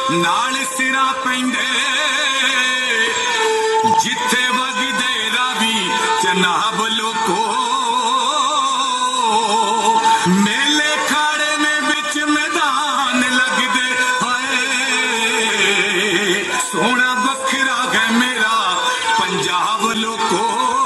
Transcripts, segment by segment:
नाल सिरा पैंदे जिथे वगदे रावी जनाब लोको मेले खाड़े में बिच मैदान लगदे हाय सोना बखरा है मेरा पंजाब लोको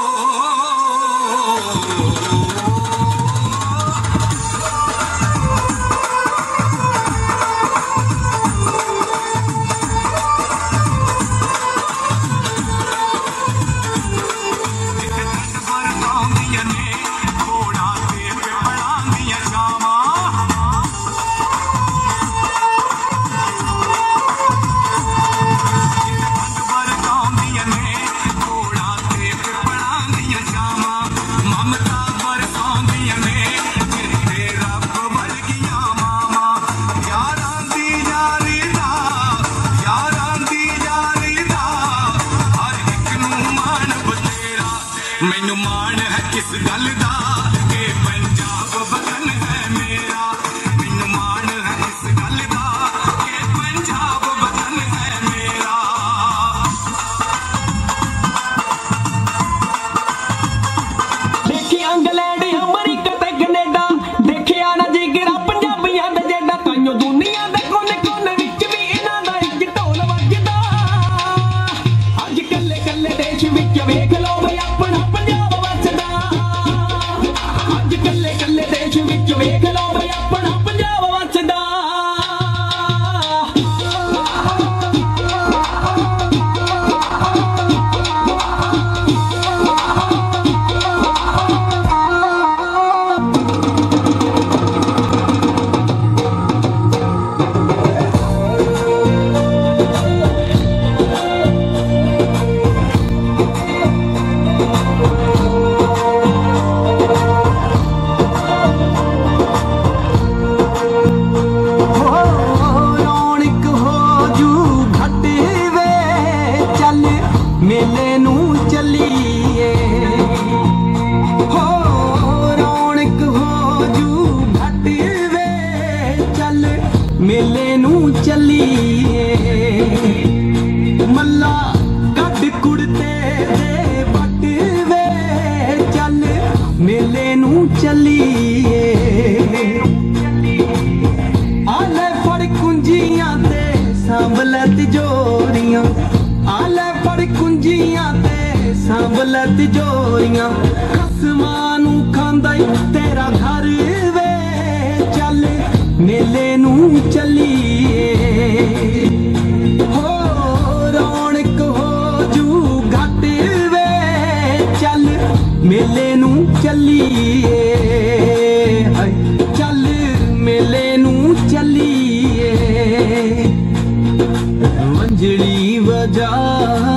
मैनू मान है किस गल दा के पंजाब वतन है मेरा मैनू मान है किस गल दा के पंजाब वतन है मेरा देखी इंग्लैंड अमरीका ते कनेडा देखिया ना जिगरा पंजाबियां दा जेड़ा काइयों दुनिया दे कोने कोने विच भी इन्हां दा इक ढोल वजदा अज कल्ले कल्ले देश विच वेख लो बई अपना वेख लो बई अपना पंजाब वसदा मेले नू चलीए हो रौनक हो जू घट वे चल मेले नू चलीए मल्ला कट कुड़ते दे बट वे चल मेले नू चलीए आले फड़ कुंजियां ते सांभले तिजोरियां आले फड़ कुंजियां ते सांभले तिजोरियां खसमां नू खांदा तेरा घर वे चल मेले नू चलीए हो रौनक हो जू घट वे चल मेले नू चलीए चल मेले नू चलीए वंजड़ी वजा